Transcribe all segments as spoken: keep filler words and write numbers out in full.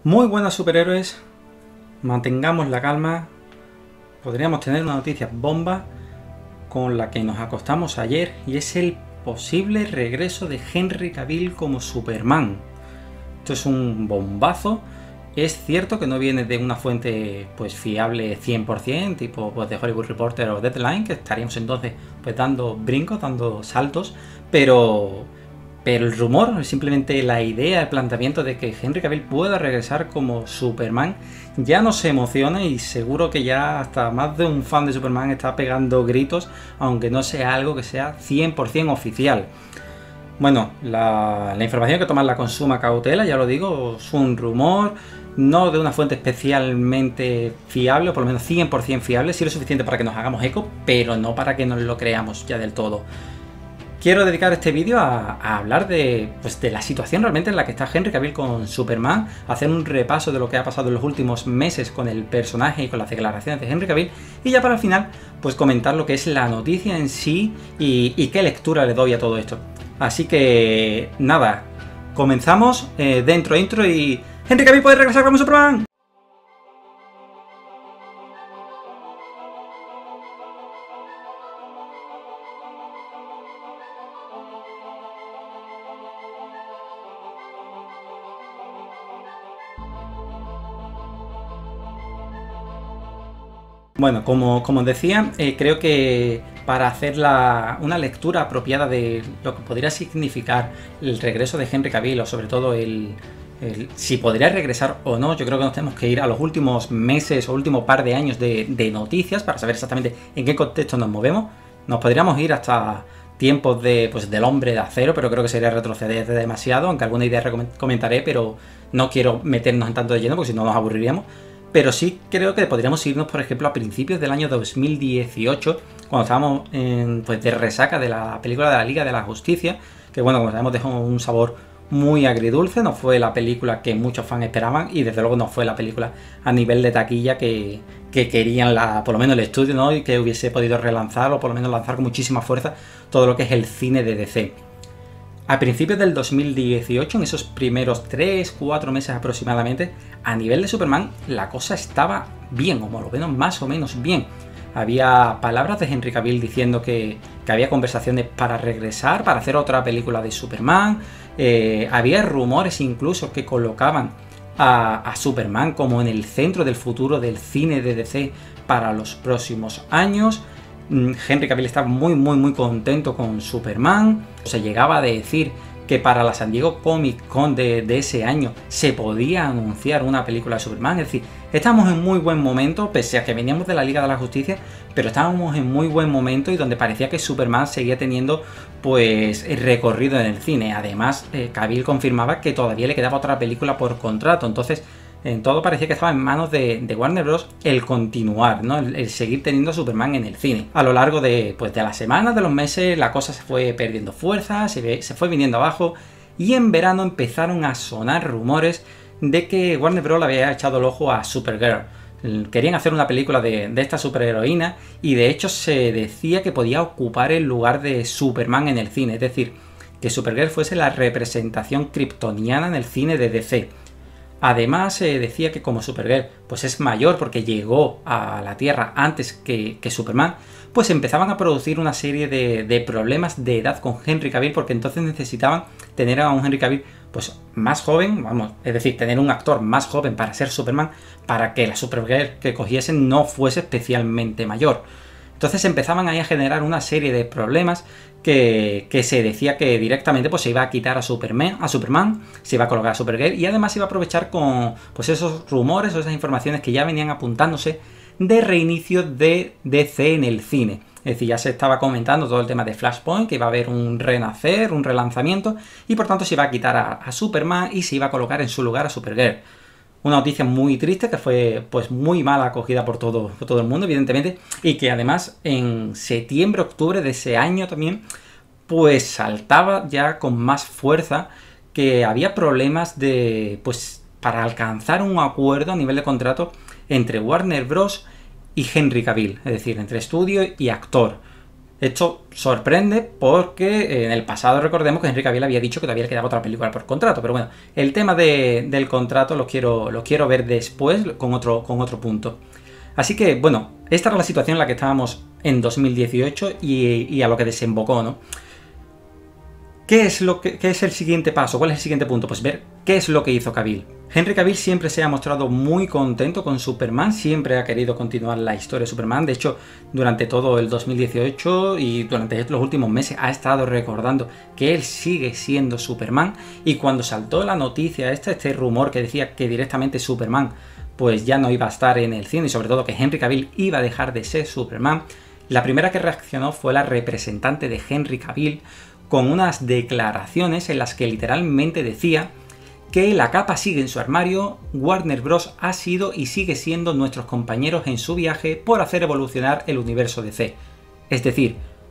Muy buenas superhéroes, mantengamos la calma. Podríamos tener una noticia bomba con la que nos acostamos ayer, y es el posible regreso de Henry Cavill como Superman. Esto es un bombazo. Es cierto que no viene de una fuente pues fiable cien por cien, tipo pues, de Hollywood Reporter o Deadline, que estaríamos entonces pues dando brincos, dando saltos, pero... Pero el rumor, simplemente la idea, el planteamiento de que Henry Cavill pueda regresar como Superman, ya nos emociona, y seguro que ya hasta más de un fan de Superman está pegando gritos, aunque no sea algo que sea cien por cien oficial. Bueno, la, la información hay que tomarla con suma cautela, ya lo digo, es un rumor, no de una fuente especialmente fiable, o por lo menos cien por cien fiable, sí lo suficiente para que nos hagamos eco, pero no para que nos lo creamos ya del todo. Quiero dedicar este vídeo a, a hablar de, pues, de la situación realmente en la que está Henry Cavill con Superman, hacer un repaso de lo que ha pasado en los últimos meses con el personaje y con las declaraciones de Henry Cavill, y ya para el final pues comentar lo que es la noticia en sí y, y qué lectura le doy a todo esto. Así que nada, comenzamos, eh, dentro intro y... ¡Henry Cavill puede regresar como Superman! Bueno, como, como decía, eh, creo que para hacer la, una lectura apropiada de lo que podría significar el regreso de Henry Cavill, o sobre todo el, el si podría regresar o no, yo creo que nos tenemos que ir a los últimos meses o último par de años de, de noticias para saber exactamente en qué contexto nos movemos. Nos podríamos ir hasta tiempos de, pues, del Hombre de Acero, pero creo que sería retroceder demasiado, aunque alguna idea comentaré, pero no quiero meternos en tanto de lleno porque si no nos aburriríamos. Pero sí creo que podríamos irnos, por ejemplo, a principios del año dos mil dieciocho, cuando estábamos en, pues, de resaca de la película de la Liga de la Justicia, que bueno, como sabemos dejó un sabor muy agridulce, no fue la película que muchos fans esperaban, y desde luego no fue la película a nivel de taquilla que, que querían, la, por lo menos el estudio, ¿no? Y que hubiese podido relanzar, o por lo menos lanzar con muchísima fuerza todo lo que es el cine de D C. A principios del dos mil dieciocho, en esos primeros tres cuatro meses aproximadamente, a nivel de Superman, la cosa estaba bien, o por lo menos más o menos bien. Había palabras de Henry Cavill diciendo que, que había conversaciones para regresar, para hacer otra película de Superman. Eh, había rumores incluso que colocaban a, a Superman como en el centro del futuro del cine de D C para los próximos años. Henry Cavill estaba muy muy muy contento con Superman. Se llegaba a decir que para la San Diego Comic Con de, de ese año se podía anunciar una película de Superman. Es decir, estamos en muy buen momento, pese a que veníamos de la Liga de la Justicia, pero estábamos en muy buen momento y donde parecía que Superman seguía teniendo pues el recorrido en el cine. Además, eh, Cavill confirmaba que todavía le quedaba otra película por contrato, entonces en todo parecía que estaba en manos de, de Warner Bros. El continuar, ¿no? El, el seguir teniendo a Superman en el cine. A lo largo de, pues, de las semanas, de los meses, la cosa se fue perdiendo fuerza, se, ve, se fue viniendo abajo, y en verano empezaron a sonar rumores de que Warner Bros. Le había echado el ojo a Supergirl. Querían hacer una película de, de esta superheroína, y de hecho se decía que podía ocupar el lugar de Superman en el cine, es decir, que Supergirl fuese la representación kryptoniana en el cine de D C. Además se eh, decía que como Supergirl pues es mayor porque llegó a la Tierra antes que, que Superman, pues empezaban a producir una serie de, de problemas de edad con Henry Cavill, porque entonces necesitaban tener a un Henry Cavill pues más joven, vamos, es decir, tener un actor más joven para ser Superman, para que la Supergirl que cogiesen no fuese especialmente mayor. Entonces empezaban ahí a generar una serie de problemas que, que se decía que directamente pues, se iba a quitar a Superman, a Superman, se iba a colocar a Supergirl, y además se iba a aprovechar con pues, esos rumores o esas informaciones que ya venían apuntándose de reinicio de D C en el cine. Es decir, ya se estaba comentando todo el tema de Flashpoint, que iba a haber un renacer, un relanzamiento, y por tanto se iba a quitar a, a Superman y se iba a colocar en su lugar a Supergirl. Una noticia muy triste que fue pues muy mal acogida por todo, por todo el mundo, evidentemente, y que además en septiembre, octubre de ese año también pues saltaba ya con más fuerza que había problemas de pues para alcanzar un acuerdo a nivel de contrato entre Warner Bros. Y Henry Cavill, es decir, entre estudio y actor. Esto sorprende porque en el pasado recordemos que Henry Cavill había dicho que todavía le quedaba otra película por contrato, pero bueno, el tema de, del contrato lo quiero, lo quiero ver después con otro, con otro punto. Así que, bueno, esta era la situación en la que estábamos en dos mil dieciocho y, y a lo que desembocó, ¿no? ¿Qué es, lo que, ¿Qué es el siguiente paso? ¿Cuál es el siguiente punto? Pues ver qué es lo que hizo Cavill. Henry Cavill siempre se ha mostrado muy contento con Superman, siempre ha querido continuar la historia de Superman. De hecho, durante todo el dos mil dieciocho y durante los últimos meses ha estado recordando que él sigue siendo Superman. Y cuando saltó la noticia esta, este rumor que decía que directamente Superman pues ya no iba a estar en el cine y sobre todo que Henry Cavill iba a dejar de ser Superman, la primera que reaccionó fue la representante de Henry Cavill, con unas declaraciones en las que literalmente decía que la capa sigue en su armario, Warner Bros. Ha sido y sigue siendo nuestros compañeros en su viaje por hacer evolucionar el universo D C. Es decir,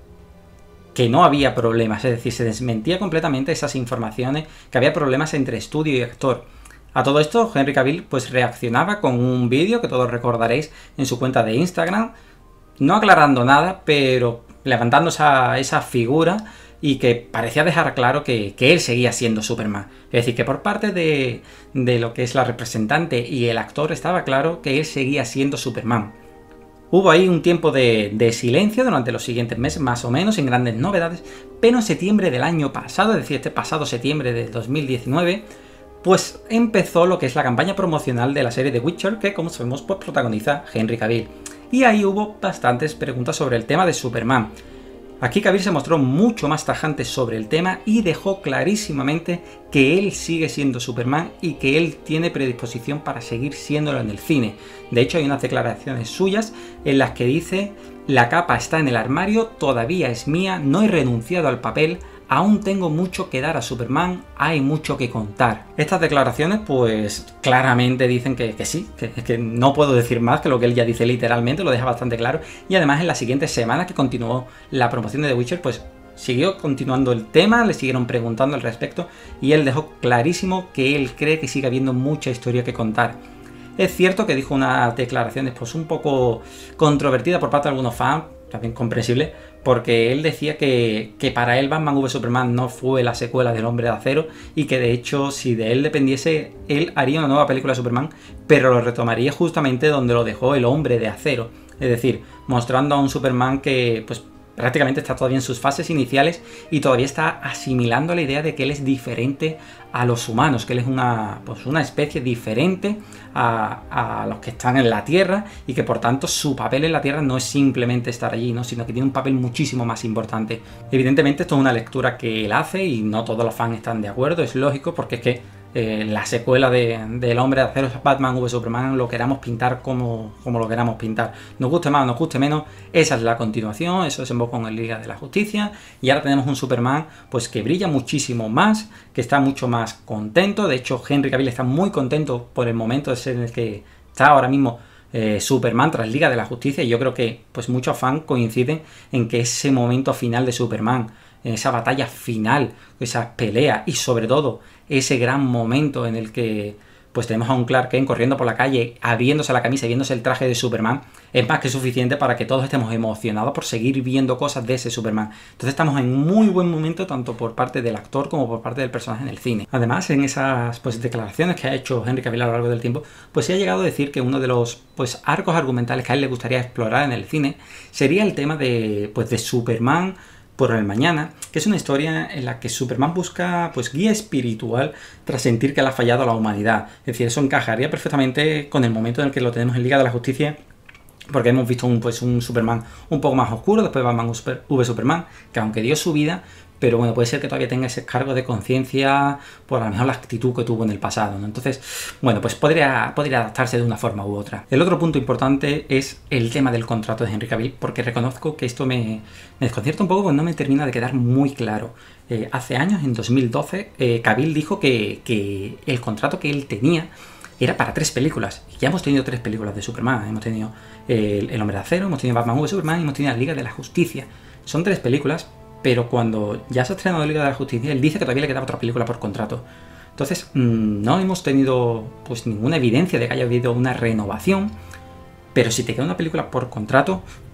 que no había problemas, es decir, se desmentía completamente esas informaciones, que había problemas entre estudio y actor. A todo esto, Henry Cavill pues reaccionaba con un vídeo que todos recordaréis en su cuenta de Instagram, no aclarando nada, pero levantando esa, esa figura y que parecía dejar claro que, que él seguía siendo Superman. Es decir, que por parte de, de lo que es la representante y el actor estaba claro que él seguía siendo Superman. Hubo ahí un tiempo de, de silencio durante los siguientes meses, más o menos, sin grandes novedades, pero en septiembre del año pasado, es decir, este pasado septiembre de dos mil diecinueve, pues empezó lo que es la campaña promocional de la serie The Witcher, que como sabemos pues protagoniza Henry Cavill. Y ahí hubo bastantes preguntas sobre el tema de Superman. Aquí Cavill se mostró mucho más tajante sobre el tema y dejó clarísimamente que él sigue siendo Superman y que él tiene predisposición para seguir siéndolo en el cine. De hecho, hay unas declaraciones suyas en las que dice: la capa está en el armario, todavía es mía, no he renunciado al papel, aún tengo mucho que dar a Superman, hay mucho que contar. Estas declaraciones pues claramente dicen que, que sí, que, que no puedo decir más que lo que él ya dice literalmente, lo deja bastante claro. Y además en las siguientes semanas que continuó la promoción de The Witcher, pues siguió continuando el tema, le siguieron preguntando al respecto y él dejó clarísimo que él cree que sigue habiendo mucha historia que contar. Es cierto que dijo unas declaraciones pues un poco controvertidas por parte de algunos fans, también comprensible, porque él decía que, que para él Batman v Superman no fue la secuela del Hombre de Acero y que de hecho si de él dependiese él haría una nueva película de Superman, pero lo retomaría justamente donde lo dejó el Hombre de Acero, es decir, mostrando a un Superman que pues prácticamente está todavía en sus fases iniciales y todavía está asimilando la idea de que él es diferente a los humanos, que él es una, pues una especie diferente a, a los que están en la Tierra y que por tanto su papel en la Tierra no es simplemente estar allí, ¿no? Sino que tiene un papel muchísimo más importante. Evidentemente esto es una lectura que él hace y no todos los fans están de acuerdo, es lógico, porque es que Eh, la secuela de, del Hombre de Acero, Batman v Superman, lo queramos pintar como, como lo queramos pintar. Nos guste más o nos guste menos, esa es la continuación, eso desembocó en Liga de la Justicia y ahora tenemos un Superman pues que brilla muchísimo más, que está mucho más contento. De hecho, Henry Cavill está muy contento por el momento de ser en el que está ahora mismo eh, Superman tras Liga de la Justicia, y yo creo que pues muchos fans coinciden en que ese momento final de Superman, esa batalla final, esa pelea y sobre todo ese gran momento en el que pues tenemos a un Clark Kent corriendo por la calle, abriéndose la camisa y viéndose el traje de Superman, es más que suficiente para que todos estemos emocionados por seguir viendo cosas de ese Superman. Entonces estamos en un muy buen momento tanto por parte del actor como por parte del personaje en el cine. Además, en esas pues declaraciones que ha hecho Henry Cavill a lo largo del tiempo, pues se ha llegado a decir que uno de los pues arcos argumentales que a él le gustaría explorar en el cine sería el tema de pues de Superman por el mañana, que es una historia en la que Superman busca pues guía espiritual tras sentir que le ha fallado a la humanidad. Es decir, eso encajaría perfectamente con el momento en el que lo tenemos en Liga de la Justicia, porque hemos visto un, pues, un Superman un poco más oscuro, después Batman v Superman, que aunque dio su vida, pero bueno, puede ser que todavía tenga ese cargo de conciencia por a lo mejor la actitud que tuvo en el pasado, ¿no? Entonces, bueno, pues podría, podría adaptarse de una forma u otra. El otro punto importante es el tema del contrato de Henry Cavill, porque reconozco que esto me, me desconcierta un poco, porque no me termina de quedar muy claro. Eh, hace años, en dos mil doce, eh, Cavill dijo que, que el contrato que él tenía era para tres películas. Y ya hemos tenido tres películas de Superman. Hemos tenido el, el Hombre de Acero, hemos tenido Batman v Superman y hemos tenido la Liga de la Justicia. Son tres películas, pero cuando ya se ha estrenado Liga de la Justicia, él dice que todavía le quedaba otra película por contrato. Entonces, mmm, no hemos tenido pues ninguna evidencia de que haya habido una renovación, pero si te queda una película por contrato,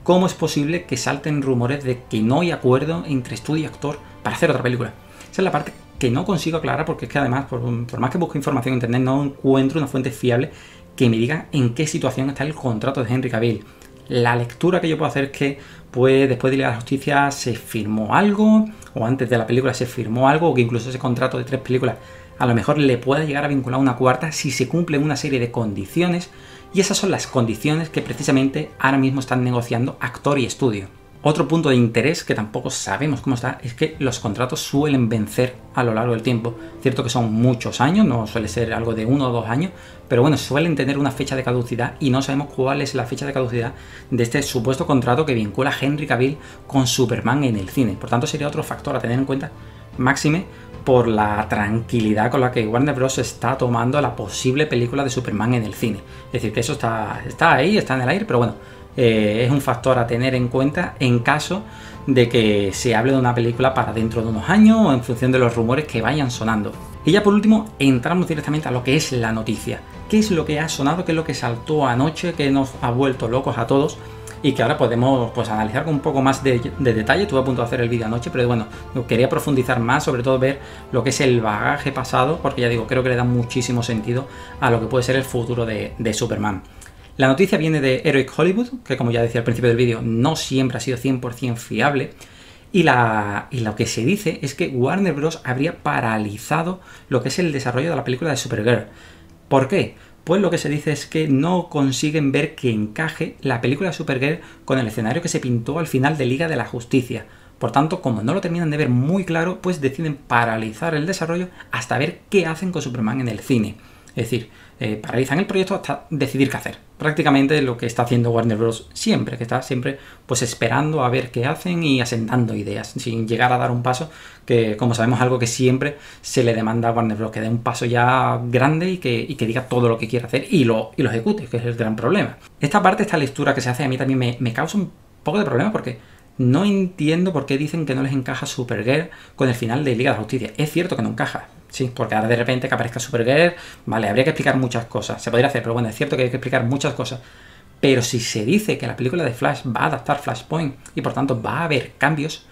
¿cómo es posible que salten rumores de que no hay acuerdo entre estudio y actor para hacer otra película? Esa es la parte que no consigo aclarar, porque es que además, por, por más que busque información en internet, no encuentro una fuente fiable que me diga en qué situación está el contrato de Henry Cavill. La lectura que yo puedo hacer es que pues, después de Liga de la Justicia se firmó algo, o antes de la película se firmó algo, o que incluso ese contrato de tres películas a lo mejor le pueda llegar a vincular una cuarta si se cumplen una serie de condiciones, y esas son las condiciones que precisamente ahora mismo están negociando actor y estudio. Otro punto de interés que tampoco sabemos cómo está es que los contratos suelen vencer a lo largo del tiempo. Cierto que son muchos años, no suele ser algo de uno o dos años, pero bueno, suelen tener una fecha de caducidad y no sabemos cuál es la fecha de caducidad de este supuesto contrato que vincula a Henry Cavill con Superman en el cine. Por tanto, sería otro factor a tener en cuenta, máxime por la tranquilidad con la que Warner Bros. Está tomando la posible película de Superman en el cine. Es decir, que eso está, está ahí, está en el aire, pero bueno, eh, es un factor a tener en cuenta en caso de que se hable de una película para dentro de unos años o en función de los rumores que vayan sonando. Y ya por último, entramos directamente a lo que es la noticia. ¿Qué es lo que ha sonado? ¿Qué es lo que saltó anoche? ¿Qué nos ha vuelto locos a todos? Y que ahora podemos pues, analizar con un poco más de, de detalle. Estuve a punto de hacer el vídeo anoche, pero bueno, quería profundizar más, sobre todo ver lo que es el bagaje pasado, porque ya digo, creo que le da muchísimo sentido a lo que puede ser el futuro de, de Superman. La noticia viene de Heroic Hollywood, que como ya decía al principio del vídeo, no siempre ha sido cien por cien fiable. Y, la, y lo que se dice es que Warner Bros. Habría paralizado lo que es el desarrollo de la película de Supergirl. ¿Por qué? Pues lo que se dice es que no consiguen ver que encaje la película de Supergirl con el escenario que se pintó al final de Liga de la Justicia. Por tanto, como no lo terminan de ver muy claro, pues deciden paralizar el desarrollo hasta ver qué hacen con Superman en el cine. Es decir, eh, paralizan el proyecto hasta decidir qué hacer. Prácticamente lo que está haciendo Warner Bros. Siempre, que está siempre pues esperando a ver qué hacen y asentando ideas, sin llegar a dar un paso, que como sabemos algo que siempre se le demanda a Warner Bros. Que dé un paso ya grande y que, y que diga todo lo que quiere hacer y lo, y lo ejecute, que es el gran problema. Esta parte, esta lectura que se hace a mí también me, me causa un poco de problema porque no entiendo por qué dicen que no les encaja Supergirl con el final de Liga de la Justicia. Es cierto que no encaja. Sí, porque ahora de repente que aparezca Supergirl, vale, habría que explicar muchas cosas, se podría hacer, pero bueno, es cierto que hay que explicar muchas cosas. Pero si se dice que la película de Flash va a adaptar Flashpoint y por tanto va a haber cambios,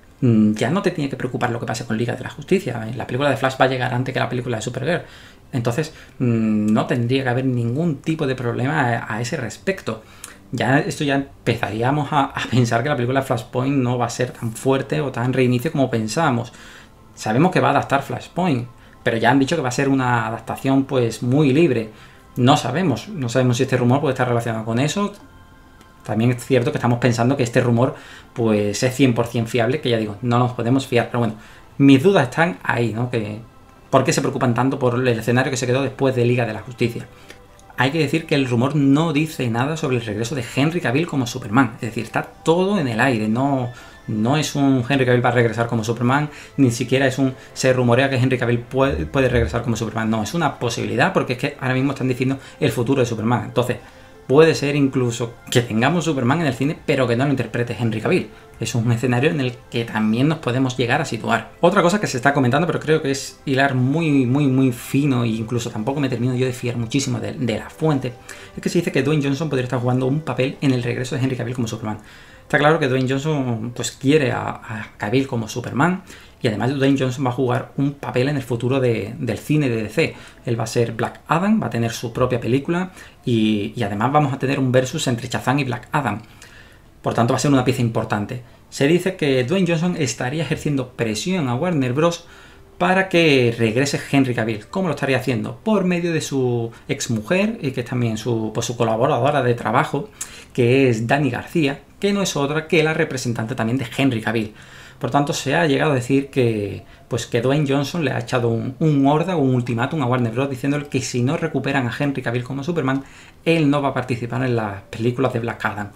ya no te tiene que preocupar lo que pase con Liga de la Justicia. La película de Flash va a llegar antes que la película de Supergirl. Entonces, no tendría que haber ningún tipo de problema a ese respecto. Ya esto ya empezaríamos a, a pensar que la película de Flashpoint no va a ser tan fuerte o tan reinicio como pensábamos. Sabemos que va a adaptar Flashpoint, pero ya han dicho que va a ser una adaptación pues muy libre. No sabemos, no sabemos si este rumor puede estar relacionado con eso. También es cierto que estamos pensando que este rumor pues es cien por cien fiable, que ya digo, no nos podemos fiar. Pero bueno, mis dudas están ahí, ¿no? Que, ¿por qué se preocupan tanto por el escenario que se quedó después de Liga de la Justicia? Hay que decir que el rumor no dice nada sobre el regreso de Henry Cavill como Superman. Es decir, está todo en el aire, no... No es un Henry Cavill va a regresar como Superman, ni siquiera es un... Se rumorea que Henry Cavill puede, puede regresar como Superman. No, es una posibilidad porque es que ahora mismo están diciendo el futuro de Superman. Entonces, puede ser incluso que tengamos Superman en el cine, pero que no lo interprete Henry Cavill. Es un escenario en el que también nos podemos llegar a situar. Otra cosa que se está comentando, pero creo que es hilar muy, muy, muy fino, e incluso tampoco me termino yo de fiar muchísimo de, de la fuente, es que se dice que Dwayne Johnson podría estar jugando un papel en el regreso de Henry Cavill como Superman. Está claro que Dwayne Johnson pues quiere a, a Cavill como Superman y además Dwayne Johnson va a jugar un papel en el futuro de, del cine de D C. Él va a ser Black Adam, va a tener su propia película y, y además vamos a tener un versus entre Shazam y Black Adam. Por tanto va a ser una pieza importante. Se dice que Dwayne Johnson estaría ejerciendo presión a Warner Bros. Para que regrese Henry Cavill. ¿Cómo lo estaría haciendo? Por medio de su exmujer y que es también su, pues, su colaboradora de trabajo, que es Dani García, que no es otra que la representante también de Henry Cavill. Por tanto, se ha llegado a decir que, pues, que Dwayne Johnson le ha echado un, un horda o un ultimátum a Warner Bros. Diciéndole que si no recuperan a Henry Cavill como Superman, él no va a participar en las películas de Black Adam.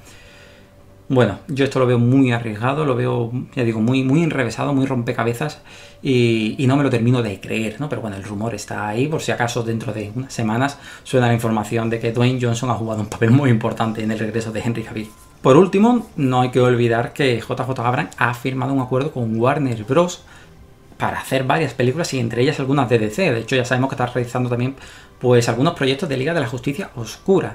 Bueno, yo esto lo veo muy arriesgado, lo veo, ya digo, muy, muy enrevesado, muy rompecabezas y, y no me lo termino de creer, ¿no? Pero bueno, el rumor está ahí, por si acaso dentro de unas semanas suena la información de que Dwayne Johnson ha jugado un papel muy importante en el regreso de Henry Cavill. Por último, no hay que olvidar que J J Abrams ha firmado un acuerdo con Warner Bros. Para hacer varias películas y entre ellas algunas de D C. De hecho, ya sabemos que está realizando también pues algunos proyectos de Liga de la Justicia Oscura.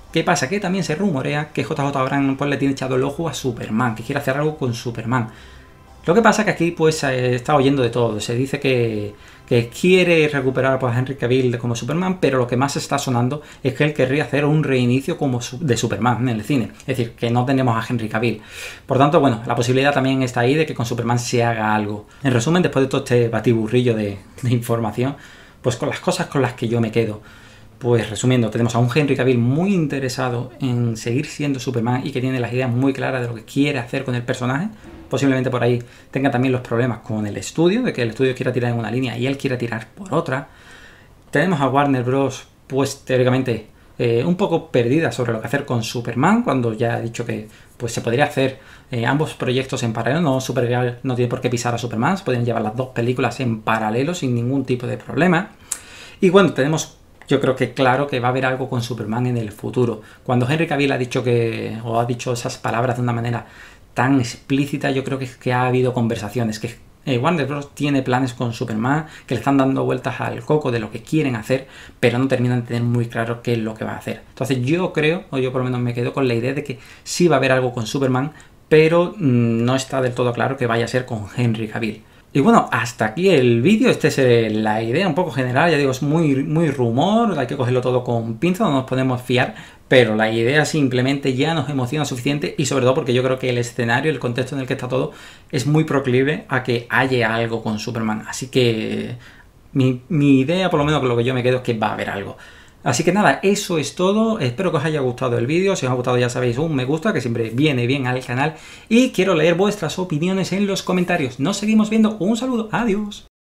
¿Qué pasa? Que también se rumorea que J J Abrams pues, le tiene echado el ojo a Superman, que quiere hacer algo con Superman. Lo que pasa que aquí pues se está oyendo de todo. Se dice que, que quiere recuperar pues, a Henry Cavill como Superman, pero lo que más está sonando es que él querría hacer un reinicio como de Superman en el cine. Es decir, que no tenemos a Henry Cavill. Por tanto, bueno, la posibilidad también está ahí de que con Superman se haga algo. En resumen, después de todo este batiburrillo de, de información, pues con las cosas con las que yo me quedo. Pues resumiendo, tenemos a un Henry Cavill muy interesado en seguir siendo Superman y que tiene las ideas muy claras de lo que quiere hacer con el personaje. Posiblemente por ahí tenga también los problemas con el estudio, de que el estudio quiera tirar en una línea y él quiera tirar por otra. Tenemos a Warner Bros. Pues teóricamente eh, un poco perdida sobre lo que hacer con Superman, cuando ya ha dicho que pues, se podría hacer eh, ambos proyectos en paralelo. No, Supergirl no tiene por qué pisar a Superman, se pueden llevar las dos películas en paralelo sin ningún tipo de problema. Y bueno, tenemos... Yo creo que claro que va a haber algo con Superman en el futuro. Cuando Henry Cavill ha dicho que, o ha dicho esas palabras de una manera tan explícita, yo creo que, que ha habido conversaciones, que eh, Warner Bros. Tiene planes con Superman, que le están dando vueltas al coco de lo que quieren hacer, pero no terminan de tener muy claro qué es lo que va a hacer. Entonces yo creo, o yo por lo menos me quedo con la idea de que sí va a haber algo con Superman, pero mmm, no está del todo claro que vaya a ser con Henry Cavill. Y bueno, hasta aquí el vídeo. Esta es eh, la idea un poco general. Ya digo, es muy, muy rumor, hay que cogerlo todo con pinzas, no nos podemos fiar, pero la idea simplemente ya nos emociona suficiente, y sobre todo porque yo creo que el escenario, el contexto en el que está todo, es muy proclive a que haya algo con Superman. Así que mi, mi idea, por lo menos con lo que yo me quedo, es que va a haber algo. Así que nada, eso es todo. Espero que os haya gustado el vídeo. Si os ha gustado, ya sabéis, un me gusta, que siempre viene bien al canal. Y quiero leer vuestras opiniones en los comentarios. Nos seguimos viendo. Un saludo. Adiós.